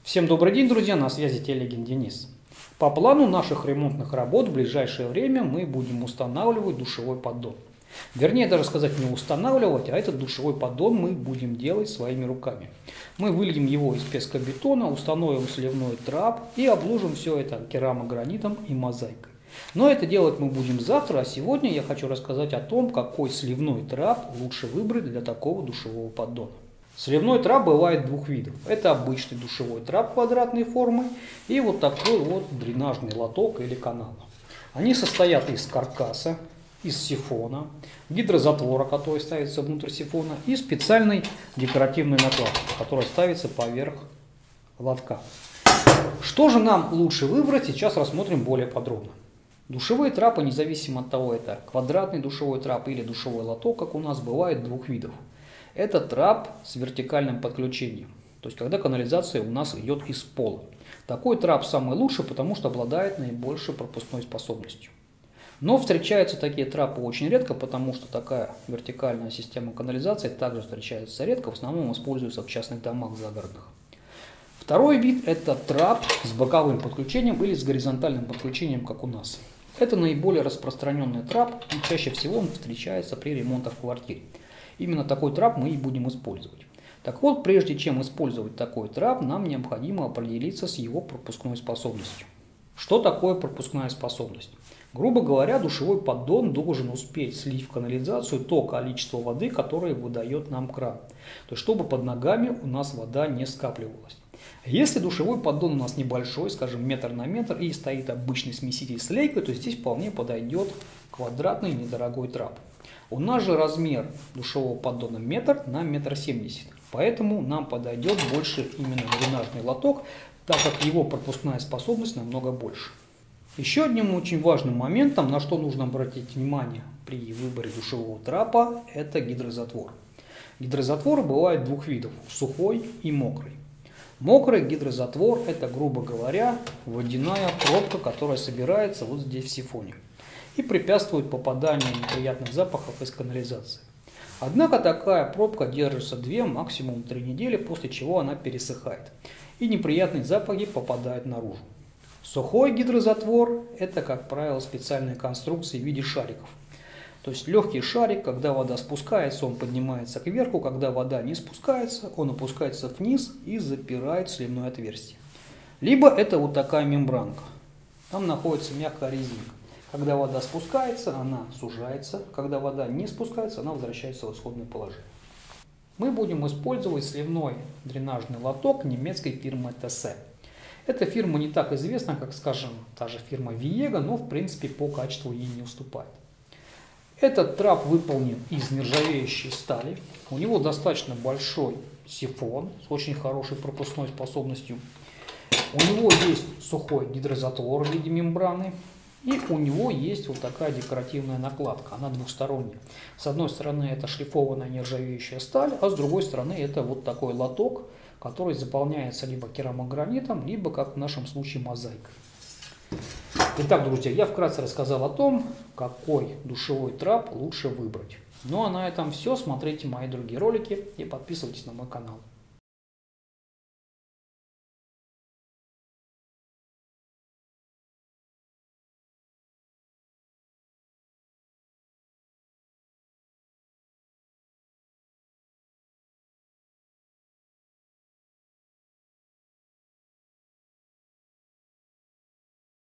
Всем добрый день, друзья, на связи Телегин Денис. По плану наших ремонтных работ в ближайшее время мы будем устанавливать душевой поддон. Вернее, даже сказать не устанавливать, а этот душевой поддон мы будем делать своими руками. Мы выльем его из пескобетона, установим сливной трап и обложим все это керамогранитом и мозаикой. Но это делать мы будем завтра, а сегодня я хочу рассказать о том, какой сливной трап лучше выбрать для такого душевого поддона. Сливной трап бывает двух видов. Это обычный душевой трап квадратной формы и вот такой вот дренажный лоток или канал. Они состоят из каркаса, из сифона, гидрозатвора, который ставится внутрь сифона, и специальной декоративной накладки, которая ставится поверх лотка. Что же нам лучше выбрать, сейчас рассмотрим более подробно. Душевые трапы, независимо от того, это квадратный душевой трап или душевой лоток, как у нас, бывает двух видов. Это трап с вертикальным подключением, то есть когда канализация у нас идет из пола. Такой трап самый лучший, потому что обладает наибольшей пропускной способностью. Но встречаются такие трапы очень редко, потому что такая вертикальная система канализации также встречается редко, в основном используется в частных домах загородных. Второй вид – это трап с боковым подключением или с горизонтальным подключением, как у нас. Это наиболее распространенный трап, и чаще всего он встречается при ремонтах в квартире. Именно такой трап мы и будем использовать. Так вот, прежде чем использовать такой трап, нам необходимо определиться с его пропускной способностью. Что такое пропускная способность? Грубо говоря, душевой поддон должен успеть слить в канализацию то количество воды, которое выдает нам кран. То есть, чтобы под ногами у нас вода не скапливалась. Если душевой поддон у нас небольшой, скажем, метр на метр, и стоит обычный смеситель с лейкой, то здесь вполне подойдет квадратный недорогой трап. У нас же размер душевого поддона метр на 1,70 м, поэтому нам подойдет больше именно дренажный лоток, так как его пропускная способность намного больше. Еще одним очень важным моментом, на что нужно обратить внимание при выборе душевого трапа, это гидрозатвор. Гидрозатвор бывает двух видов – сухой и мокрый. Мокрый гидрозатвор – это, грубо говоря, водяная пробка, которая собирается вот здесь в сифоне и препятствует попаданию неприятных запахов из канализации. Однако такая пробка держится 2, максимум 3 недели, после чего она пересыхает, и неприятные запахи попадают наружу. Сухой гидрозатвор – это, как правило, специальные конструкции в виде шариков. То есть легкий шарик, когда вода спускается, он поднимается кверху, когда вода не спускается, он опускается вниз и запирает сливное отверстие. Либо это вот такая мембранка, там находится мягкая резинка. Когда вода спускается, она сужается, когда вода не спускается, она возвращается в исходное положение. Мы будем использовать сливной дренажный лоток немецкой фирмы TC. Эта фирма не так известна, как, скажем, та же фирма Viega, но в принципе по качеству ей не уступает. Этот трап выполнен из нержавеющей стали. У него достаточно большой сифон с очень хорошей пропускной способностью. У него есть сухой гидрозатвор в виде мембраны. И у него есть вот такая декоративная накладка, она двухсторонняя. С одной стороны это шлифованная нержавеющая сталь, а с другой стороны это вот такой лоток, который заполняется либо керамогранитом, либо, как в нашем случае, мозаикой. Итак, друзья, я вкратце рассказал о том, какой душевой трап лучше выбрать. Ну а на этом все. Смотрите мои другие ролики и подписывайтесь на мой канал.